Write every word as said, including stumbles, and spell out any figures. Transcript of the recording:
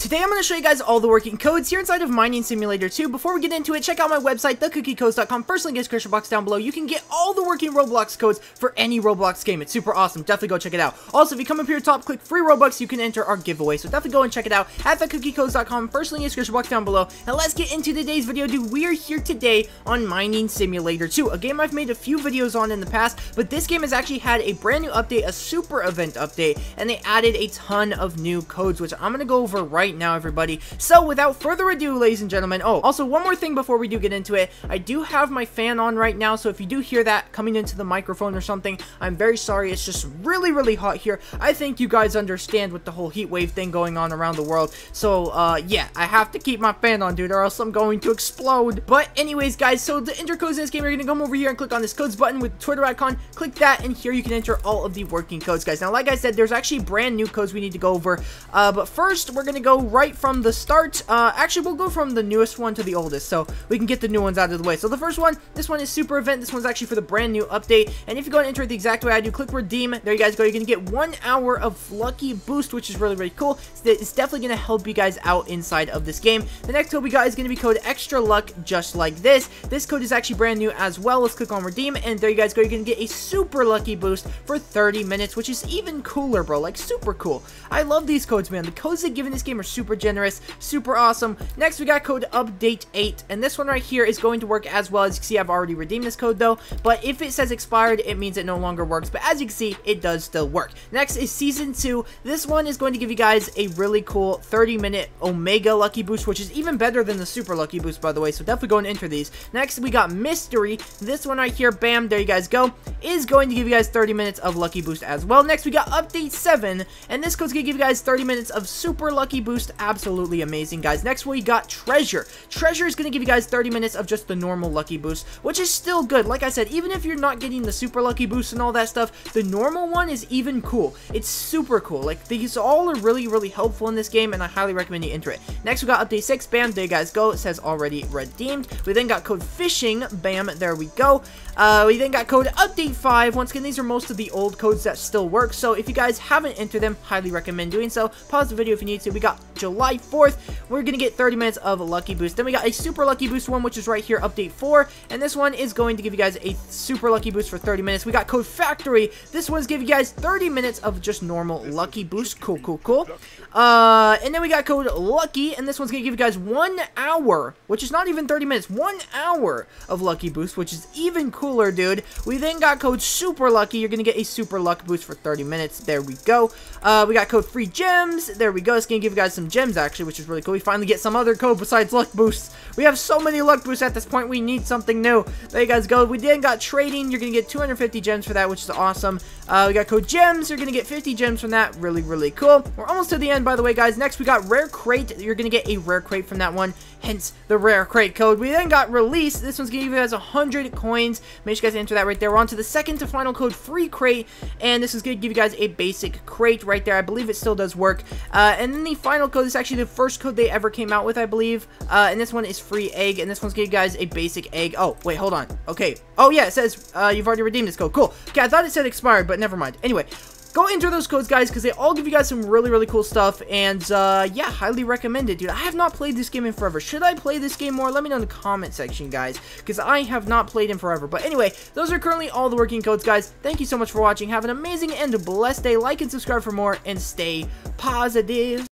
Today I'm going to show you guys all the working codes here inside of Mining Simulator two. Before we get into it, check out my website, the cookie codes dot com. First link in the description box down below. You can get all the working Roblox codes for any Roblox game. It's super awesome. Definitely go check it out. Also, if you come up here top, click free Robux, you can enter our giveaway. So definitely go and check it out at the cookie codes dot com. First link in the description box down below. And let's get into today's video, dude. We are here today on Mining Simulator two, a game I've made a few videos on in the past, but this game has actually had a brand new update, a super event update, and they added a ton of new codes, which I'm going to go over right now, everybody. So without further ado, ladies and gentlemen, oh, also one more thing before we do get into it, I do have my fan on right now, so if you do hear that coming into the microphone or something, I'm very sorry. It's just really, really hot here. I think you guys understand with the whole heat wave thing going on around the world, so uh, yeah, I have to keep my fan on, dude, or else I'm going to explode. But anyways, guys, so the enter codes in this game, you're going to come over here and click on this codes button with Twitter icon, click that, and here you can enter all of the working codes, guys. Now, like I said, there's actually brand new codes we need to go over, uh, but first, we're going to go right from the start. Uh, actually, we'll go from the newest one to the oldest, so we can get the new ones out of the way. So the first one, this one is Super Event. This one's actually for the brand new update, and if you go and enter it the exact way I do, click Redeem. There you guys go. You're going to get one hour of Lucky Boost, which is really, really cool. It's definitely going to help you guys out inside of this game. The next code we got is going to be code Extra Luck, just like this. This code is actually brand new as well. Let's click on Redeem, and there you guys go. You're going to get a Super Lucky Boost for thirty minutes, which is even cooler, bro. Like, super cool. I love these codes, man. The codes they give in this game are super generous, super awesome. Next, we got code Update eight, and this one right here is going to work as well. As you can see, I've already redeemed this code, though, but if it says expired, it means it no longer works, but as you can see, it does still work. Next is Season two. This one is going to give you guys a really cool thirty minute Omega Lucky Boost, which is even better than the Super Lucky Boost, by the way, so definitely go and enter these. Next, we got Mystery. This one right here, bam, there you guys go, is going to give you guys thirty minutes of Lucky Boost as well. Next, we got Update seven, and this code's going to give you guys thirty minutes of Super Lucky Boost. Absolutely amazing, guys. Next, we got Treasure. Treasure is going to give you guys thirty minutes of just the normal Lucky Boost, which is still good. Like I said, even if you're not getting the Super Lucky Boost and all that stuff, the normal one is even cool. It's super cool. Like, these all are really, really helpful in this game, and I highly recommend you enter it. Next, we got Update six. Bam, there you guys go. It says already redeemed. We then got code Fishing. Bam, there we go. Uh, we then got code Update five. Once again, these are most of the old codes that still work, so if you guys haven't entered them, highly recommend doing so. Pause the video if you need to. We got July fourth. We're going to get thirty minutes of Lucky Boost. Then we got a Super Lucky Boost one, which is right here, Update four, and this one is going to give you guys a Super Lucky Boost for thirty minutes. We got code Factory. This one's giving you guys thirty minutes of just normal Lucky Boost. Cool, cool, cool. Uh, and then we got code Lucky, and this one's going to give you guys one hour, which is not even thirty minutes, one hour of Lucky Boost, which is even cooler, dude. We then got code Super Lucky. You're going to get a Super Luck Boost for thirty minutes. There we go. Uh, we got code Free Gems. There we go. It's going to give you guys some gems, actually, which is really cool. We finally get some other code besides Luck Boosts. We have so many Luck Boosts at this point. We need something new. There you guys go. We then got Trading. You're going to get two hundred fifty gems for that, which is awesome. Uh, we got code Gems. You're going to get fifty gems from that. Really, really cool. We're almost to the end, by the way, guys. Next, we got Rare Crate. You're going to get a Rare Crate from that one, hence the Rare Crate code. We then got Release. This one's going to give you guys one hundred coins. Make sure you guys enter that right there. We're on to the second to final code, Free Crate, and this is going to give you guys a basic crate right there. I believe it still does work. Uh, and then the final code is actually the first code they ever came out with, I believe. Uh, and this one is Free Egg, and this one's going to give you guys a basic egg. Oh, wait, hold on. Okay. Oh, yeah, it says uh, you've already redeemed this code. Cool. Okay, I thought it said expired, but never mind. Anyway, go enter those codes, guys, because they all give you guys some really, really cool stuff, and, uh, yeah, highly recommend it, dude. I have not played this game in forever. Should I play this game more? Let me know in the comment section, guys, because I have not played in forever. But anyway, those are currently all the working codes, guys. Thank you so much for watching. Have an amazing and blessed day. Like and subscribe for more, and stay positive.